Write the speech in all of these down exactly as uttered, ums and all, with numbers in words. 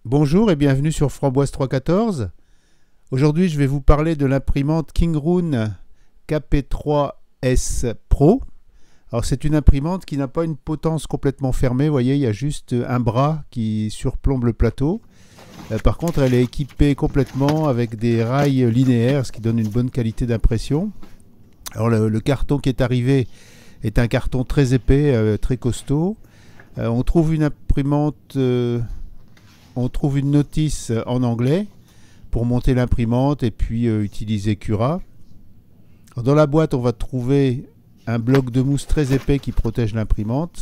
Bonjour et bienvenue sur Framboise trois cent quatorze. Aujourd'hui, je vais vous parler de l'imprimante Kingroon K P trois S Pro. Alors, c'est une imprimante qui n'a pas une potence complètement fermée. Vous voyez, il y a juste un bras qui surplombe le plateau. Euh, par contre, elle est équipée complètement avec des rails linéaires, ce qui donne une bonne qualité d'impression. Alors, le, le carton qui est arrivé est un carton très épais, euh, très costaud. Euh, on trouve une imprimante... Euh, On trouve une notice en anglais pour monter l'imprimante et puis euh, utiliser Cura. Dans la boîte, on va trouver un bloc de mousse très épais qui protège l'imprimante.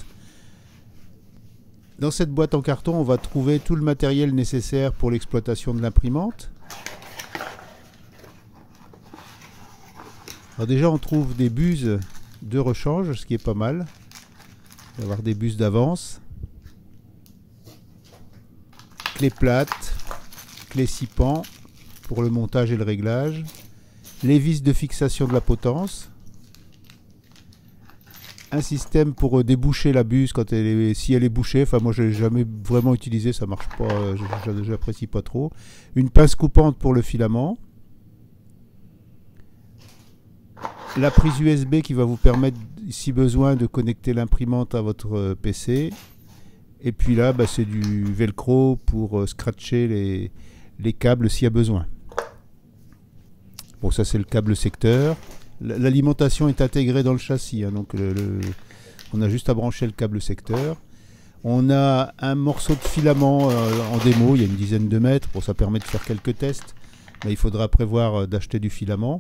Dans cette boîte en carton, on va trouver tout le matériel nécessaire pour l'exploitation de l'imprimante. Alors déjà, on trouve des buses de rechange, ce qui est pas mal. On va avoir des buses d'avance. Clé plate, clé six pans pour le montage et le réglage, les vis de fixation de la potence, un système pour déboucher la buse quand elle est, si elle est bouchée. Enfin, moi, je l'ai jamais vraiment utilisé, ça marche pas, j'apprécie pas trop. Une pince coupante pour le filament, la prise U S B qui va vous permettre, si besoin, de connecter l'imprimante à votre P C. Et puis là, bah, c'est du velcro pour euh, scratcher les, les câbles s'il y a besoin. Bon, ça c'est le câble secteur. L'alimentation est intégrée dans le châssis, hein, donc le, le, on a juste à brancher le câble secteur. On a un morceau de filament euh, en démo, il y a une dizaine de mètres. Bon, ça permet de faire quelques tests, mais il faudra prévoir euh, d'acheter du filament.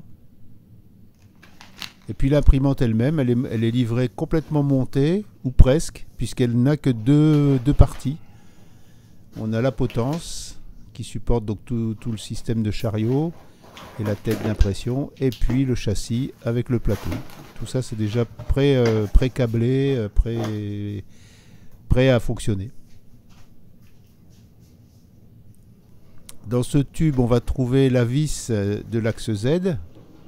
Et puis l'imprimante elle-même, elle est, elle est livrée complètement montée, ou presque, puisqu'elle n'a que deux, deux parties. On a la potence, qui supporte donc tout, tout le système de chariot, et la tête d'impression, et puis le châssis avec le plateau. Tout ça c'est déjà prêt, euh, pré-câblé, euh, prêt, prêt à fonctionner. Dans ce tube, on va trouver la vis de l'axe Z.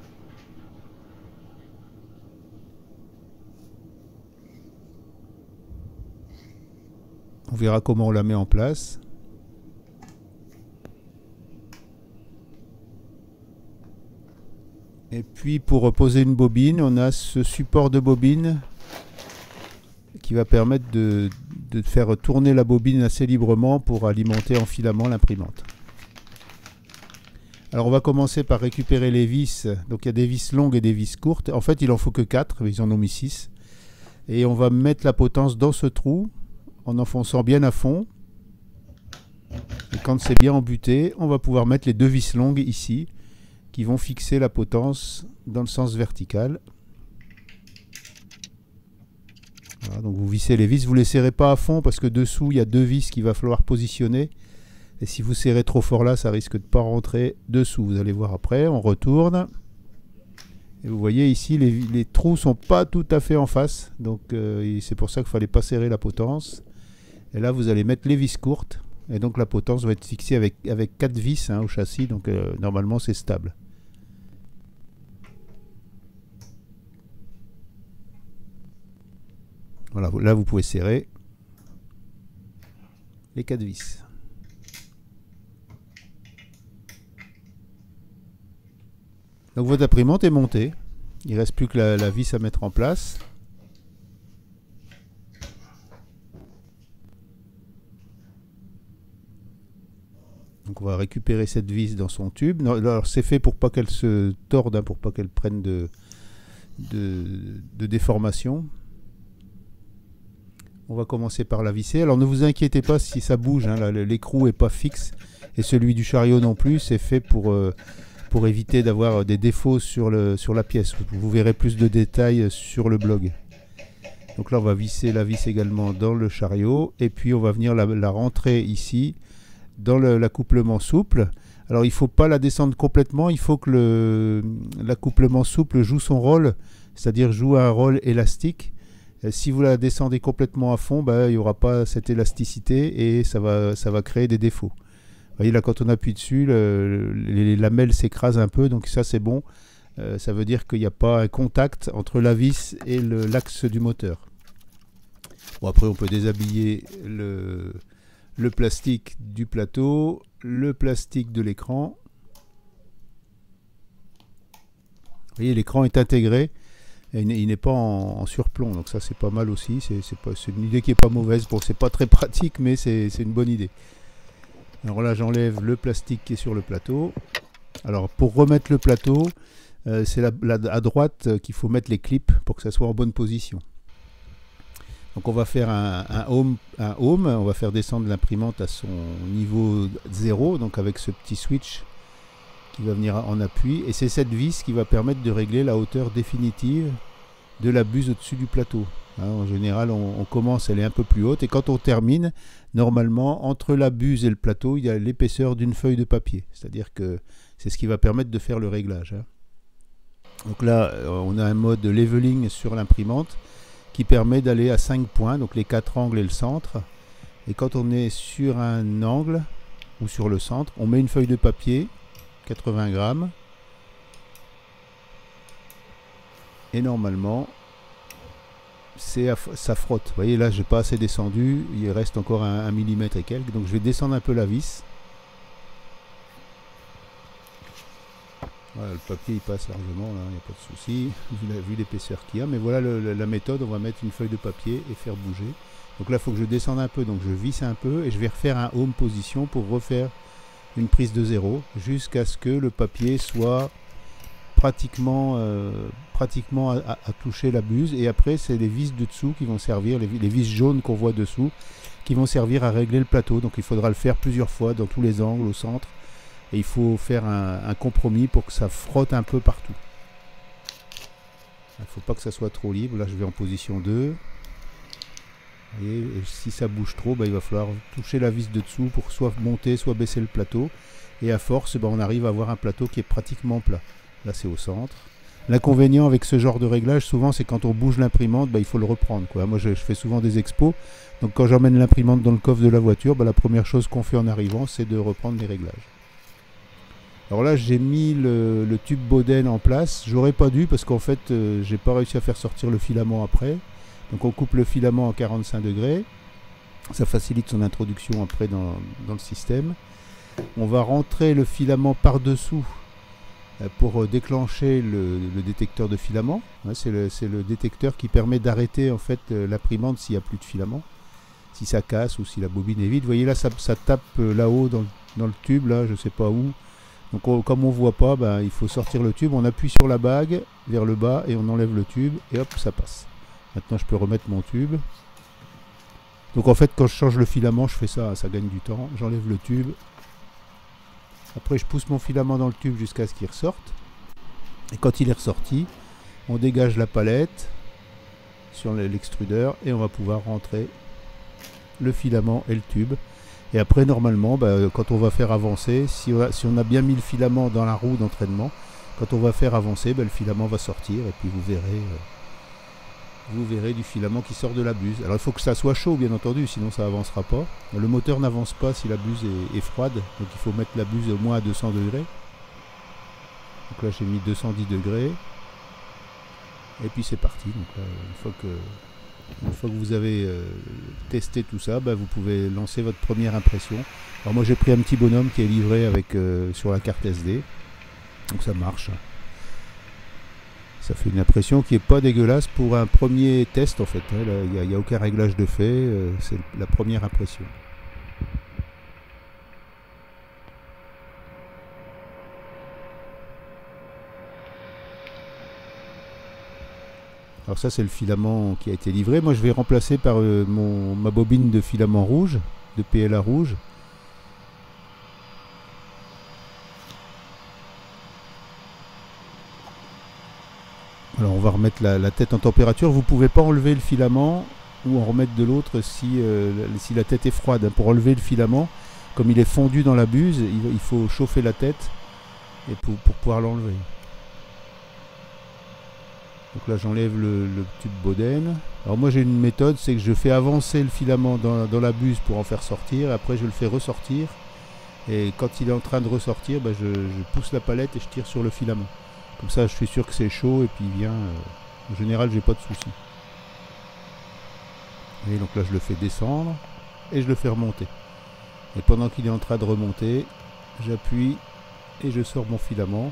On verra comment on la met en place. Et puis pour poser une bobine, on a ce support de bobine qui va permettre de, de faire tourner la bobine assez librement pour alimenter en filament l'imprimante. Alors on va commencer par récupérer les vis. Donc il y a des vis longues et des vis courtes. En fait il en faut que quatre, ils en ont mis six. Et on va mettre la potence dans ce trou, en enfonçant bien à fond. Et quand c'est bien embuté, on va pouvoir mettre les deux vis longues ici, qui vont fixer la potence dans le sens vertical. Voilà, donc vous vissez les vis, vous ne les serrez pas à fond parce que dessous il y a deux vis qu'il va falloir positionner. Et si vous serrez trop fort là, ça risque de ne pas rentrer dessous. Vous allez voir après, on retourne. Et vous voyez ici, les, les trous ne sont pas tout à fait en face. Donc euh, c'est pour ça qu'il ne fallait pas serrer la potence. Et là, vous allez mettre les vis courtes. Et donc, la potence va être fixée avec, avec quatre vis hein, au châssis. Donc, euh, normalement, c'est stable. Voilà, là, vous pouvez serrer les quatre vis. Donc, votre imprimante est montée. Il ne reste plus que la, la vis à mettre en place. Donc on va récupérer cette vis dans son tube. Alors c'est fait pour pas qu'elle se torde, hein, pour pas qu'elle prenne de, de, de déformation. On va commencer par la visser. Alors ne vous inquiétez pas si ça bouge, hein, l'écrou n'est pas fixe et celui du chariot non plus. C'est fait pour, euh, pour éviter d'avoir des défauts sur, le, sur la pièce. Vous verrez plus de détails sur le blog. Donc là on va visser la vis également dans le chariot et puis on va venir la, la rentrer ici dans l'accouplement souple. Alors il ne faut pas la descendre complètement, il faut que l'accouplement souple joue son rôle, c'est-à-dire joue un rôle élastique. Et si vous la descendez complètement à fond, bah, il n'y aura pas cette élasticité et ça va, ça va créer des défauts. Vous voyez là, quand on appuie dessus, le, les lamelles s'écrasent un peu, donc ça c'est bon. Euh, ça veut dire qu'il n'y a pas un contact entre la vis et l'axe du moteur. Bon, après on peut déshabiller le le plastique du plateau, le plastique de l'écran. Vous voyez, l'écran est intégré et il n'est pas en, en surplomb, donc ça c'est pas mal aussi. C'est une idée qui est pas mauvaise. Bon, c'est pas très pratique, mais c'est une bonne idée. Alors là, j'enlève le plastique qui est sur le plateau. Alors pour remettre le plateau, euh, c'est à droite qu'il faut mettre les clips pour que ça soit en bonne position. Donc on va faire un, un, home, un home, on va faire descendre l'imprimante à son niveau zéro, donc avec ce petit switch qui va venir en appui. Et c'est cette vis qui va permettre de régler la hauteur définitive de la buse au-dessus du plateau. Hein, en général, on, on commence, elle est un peu plus haute. Et quand on termine, normalement, entre la buse et le plateau, il y a l'épaisseur d'une feuille de papier. C'est-à-dire que c'est ce qui va permettre de faire le réglage. Hein. Donc là, on a un mode leveling sur l'imprimante qui permet d'aller à cinq points, donc les quatre angles et le centre. Et quand on est sur un angle ou sur le centre, on met une feuille de papier, quatre-vingts grammes. Et normalement, c'est ça frotte. Vous voyez, là, j'ai pas assez descendu. Il reste encore un, un millimètre et quelques. Donc, je vais descendre un peu la vis. Voilà, le papier, il passe largement, là, il n'y a pas de souci, vu l'épaisseur qu'il y a. Mais voilà le, la, la méthode. On va mettre une feuille de papier et faire bouger. Donc là, il faut que je descende un peu. Donc, je visse un peu et je vais refaire un home position pour refaire une prise de zéro jusqu'à ce que le papier soit pratiquement, euh, pratiquement à, à, à toucher la buse. Et après, c'est les vis de dessous qui vont servir, les, les vis jaunes qu'on voit dessous, qui vont servir à régler le plateau. Donc il faudra le faire plusieurs fois dans tous les angles, au centre. Et il faut faire un, un compromis pour que ça frotte un peu partout. Il ne faut pas que ça soit trop libre. Là, je vais en position deux. Et, et si ça bouge trop, bah, il va falloir toucher la vis de dessous pour soit monter, soit baisser le plateau. Et à force, bah, on arrive à avoir un plateau qui est pratiquement plat. Là, c'est au centre. L'inconvénient avec ce genre de réglage, souvent, c'est quand on bouge l'imprimante, bah, il faut le reprendre, quoi. Moi, je, je fais souvent des expos. Donc, quand j'emmène l'imprimante dans le coffre de la voiture, bah, la première chose qu'on fait en arrivant, c'est de reprendre les réglages. Alors là, j'ai mis le, le tube Boden en place. J'aurais pas dû parce qu'en fait, euh, j'ai pas réussi à faire sortir le filament après. Donc, on coupe le filament à quarante-cinq degrés. Ça facilite son introduction après dans, dans le système. On va rentrer le filament par-dessous pour déclencher le, le détecteur de filament. Ouais, c'est le, le détecteur qui permet d'arrêter en fait l'imprimante s'il n'y a plus de filament, si ça casse ou si la bobine est vide. Vous voyez là, ça, ça tape là-haut dans, dans le tube, là, je ne sais pas où. Donc on, comme on ne voit pas, ben, il faut sortir le tube. On appuie sur la bague vers le bas et on enlève le tube et hop, ça passe. Maintenant, je peux remettre mon tube. Donc en fait, quand je change le filament, je fais ça, ça gagne du temps. J'enlève le tube. Après, je pousse mon filament dans le tube jusqu'à ce qu'il ressorte. Et quand il est ressorti, on dégage la palette sur l'extrudeur et on va pouvoir rentrer le filament et le tube. Et après, normalement, bah, quand on va faire avancer, si on, a, si on a bien mis le filament dans la roue d'entraînement, quand on va faire avancer, bah, le filament va sortir et puis vous verrez, euh, vous verrez du filament qui sort de la buse. Alors il faut que ça soit chaud, bien entendu, sinon ça n'avancera pas. Le moteur n'avance pas si la buse est, est froide, donc il faut mettre la buse au moins à deux cents degrés. Donc là, j'ai mis deux cent dix degrés. Et puis c'est parti. Donc là, une fois que... Une fois que vous avez euh, testé tout ça, bah, vous pouvez lancer votre première impression. Alors moi j'ai pris un petit bonhomme qui est livré avec, euh, sur la carte S D. Donc ça marche. Ça fait une impression qui n'est pas dégueulasse pour un premier test en fait. Il n'y a, a aucun réglage de fait. Euh, C'est la première impression. Alors ça c'est le filament qui a été livré. Moi je vais remplacer par euh, mon, ma bobine de filament rouge, de P L A rouge. Alors on va remettre la, la tête en température. Vous ne pouvez pas enlever le filament ou en remettre de l'autre si, euh, si la tête est froide. Pour enlever le filament, comme il est fondu dans la buse, il, il faut chauffer la tête et pour, pour pouvoir l'enlever. Donc là j'enlève le, le tube Boden. Alors moi j'ai une méthode, c'est que je fais avancer le filament dans, dans la buse pour en faire sortir. Après je le fais ressortir. Et quand il est en train de ressortir, bah, je, je pousse la palette et je tire sur le filament. Comme ça je suis sûr que c'est chaud et puis il vient. Euh, en général j'ai pas de soucis. Et donc là je le fais descendre et je le fais remonter. Et pendant qu'il est en train de remonter, j'appuie et je sors mon filament.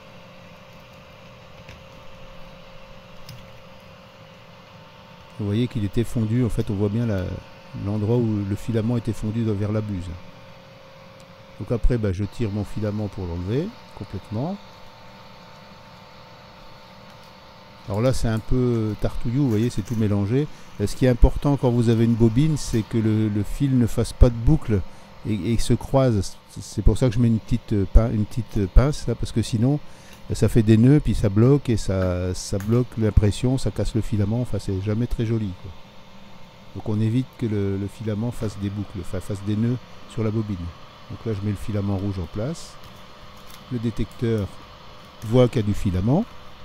Vous voyez qu'il était fondu, en fait on voit bien l'endroit où le filament était fondu vers la buse. Donc après bah, je tire mon filament pour l'enlever complètement. Alors là c'est un peu tartouillou, vous voyez c'est tout mélangé. Ce qui est important quand vous avez une bobine, c'est que le, le fil ne fasse pas de boucle et, et se croise. C'est pour ça que je mets une petite, une petite pince là, parce que sinon ça fait des nœuds puis ça bloque et ça, ça bloque l'impression, ça casse le filament, enfin c'est jamais très joli quoi. Donc on évite que le, le filament fasse des boucles, enfin fasse des nœuds sur la bobine. Donc là je mets le filament rouge en place, le détecteur voit qu'il y a du filament.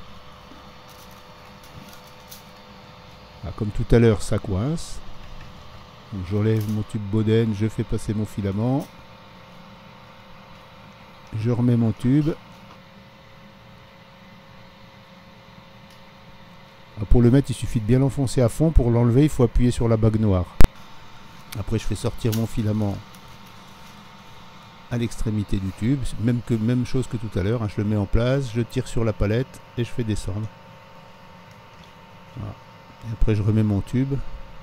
Ah, comme tout à l'heure ça coince, j'enlève mon tube Boden, je fais passer mon filament, je remets mon tube. Ah, pour le mettre il suffit de bien l'enfoncer à fond, pour l'enlever il faut appuyer sur la bague noire. Après je fais sortir mon filament à l'extrémité du tube, même, que, même chose que tout à l'heure, hein, je le mets en place, je tire sur la palette et je fais descendre. Voilà. Et après je remets mon tube.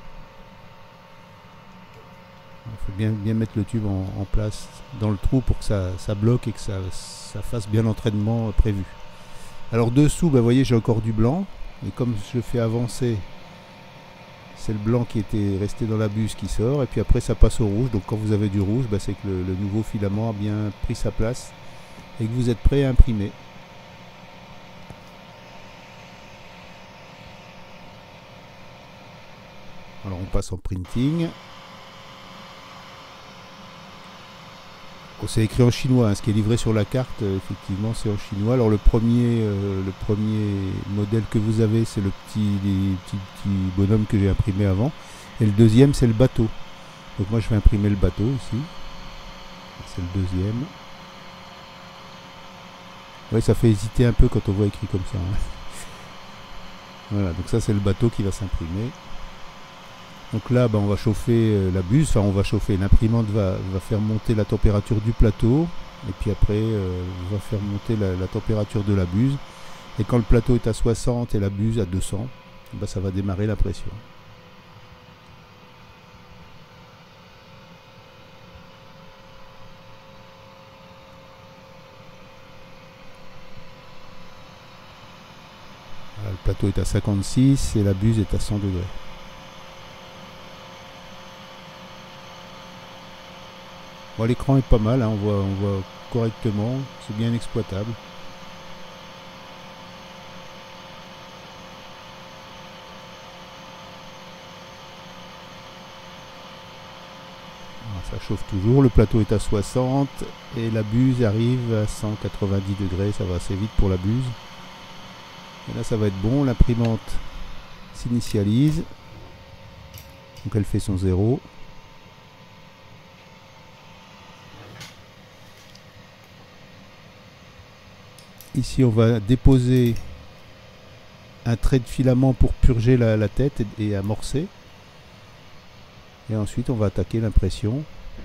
Il faut bien, bien mettre le tube en, en place dans le trou pour que ça, ça bloque et que ça, ça fasse bien l'entraînement prévu. Alors dessous, bah, vous voyez j'ai encore du blanc. Et comme je fais avancer, c'est le blanc qui était resté dans la buse qui sort. Et puis après ça passe au rouge. Donc quand vous avez du rouge, bah, c'est que le, le nouveau filament a bien pris sa place et que vous êtes prêt à imprimer. Alors on passe en printing. Oh, c'est écrit en chinois, hein, ce qui est livré sur la carte, euh, effectivement c'est en chinois. Alors le premier, euh, le premier modèle que vous avez, c'est le petit, les petits, petits bonhommes que j'ai imprimé avant. Et le deuxième c'est le bateau. Donc moi je vais imprimer le bateau ici. C'est le deuxième. Oui, ça fait hésiter un peu quand on voit écrit comme ça. Hein. Voilà, donc ça c'est le bateau qui va s'imprimer. Donc là, bah, on va chauffer euh, la buse, enfin on va chauffer, l'imprimante va, va faire monter la température du plateau, et puis après, euh, on va faire monter la, la température de la buse. Et quand le plateau est à soixante et la buse à deux cents, bah, ça va démarrer la pression. Voilà, le plateau est à cinquante-six et la buse est à cent degrés. Bon, l'écran est pas mal, hein, on, voit, on voit correctement, c'est bien exploitable. Alors, ça chauffe toujours, le plateau est à soixante et la buse arrive à cent quatre-vingt-dix degrés, ça va assez vite pour la buse. Et là ça va être bon, l'imprimante s'initialise, donc elle fait son zéro. Ici on va déposer un trait de filament pour purger la, la tête et, et amorcer. Et ensuite on va attaquer l'impression.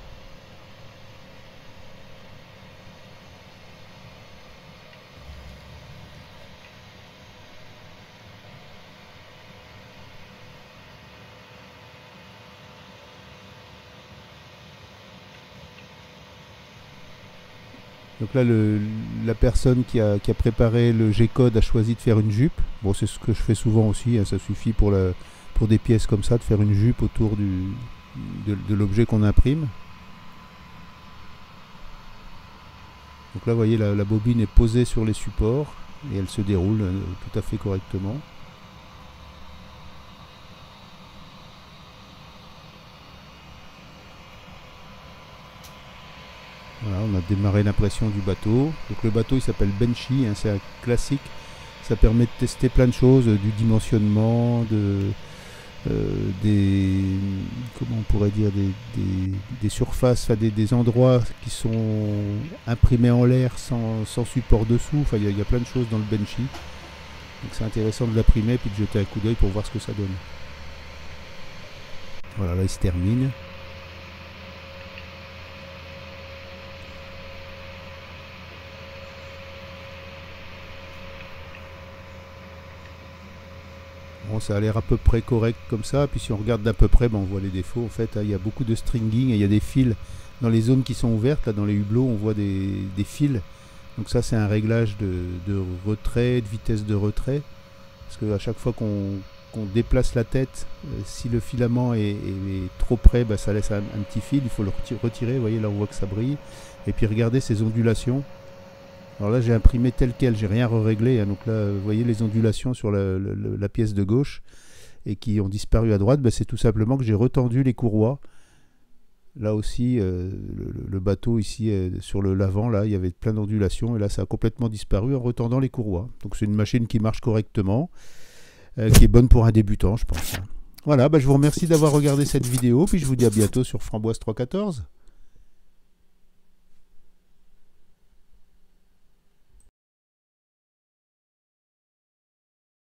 Donc là, le, la personne qui a, qui a préparé le G-code a choisi de faire une jupe. Bon, c'est ce que je fais souvent aussi, hein, ça suffit pour, la, pour des pièces comme ça de faire une jupe autour du, de, de l'objet qu'on imprime. Donc là, vous voyez, la, la bobine est posée sur les supports et elle se déroule euh, tout à fait correctement. Voilà, on a démarré l'impression du bateau. Donc le bateau il s'appelle Benchy, hein, c'est un classique. Ça permet de tester plein de choses, du dimensionnement, de, euh, des, comment on pourrait dire, des, des, des surfaces, des, des endroits qui sont imprimés en l'air sans, sans support dessous. Enfin, il y, y a plein de choses dans le Benchy. Donc c'est intéressant de l'imprimer puis de jeter un coup d'œil pour voir ce que ça donne. Voilà, là il se termine. ça a l'air à peu près correct comme ça. Puis si on regarde d'à peu près, ben, on voit les défauts. En fait, il y a beaucoup de stringing et il y a des fils dans les zones qui sont ouvertes. Là, dans les hublots, on voit des, des fils. Donc ça, c'est un réglage de, de retrait, de vitesse de retrait. Parce qu'à chaque fois qu'on qu'on déplace la tête, euh, si le filament est, est, est trop près, ben, ça laisse un, un petit fil. Il faut le retirer. Vous voyez, là, on voit que ça brille. Et puis regardez ces ondulations. Alors là, j'ai imprimé tel quel, j'ai rien réglé. Hein. Donc là, vous voyez les ondulations sur la, la, la pièce de gauche et qui ont disparu à droite. Ben, c'est tout simplement que j'ai retendu les courroies. Là aussi, euh, le, le bateau ici, euh, sur le l'avant, là, il y avait plein d'ondulations et là, ça a complètement disparu en retendant les courroies. Donc c'est une machine qui marche correctement, euh, qui est bonne pour un débutant, je pense. Hein. Voilà, ben, je vous remercie d'avoir regardé cette vidéo, puis je vous dis à bientôt sur Framboise trois cent quatorze.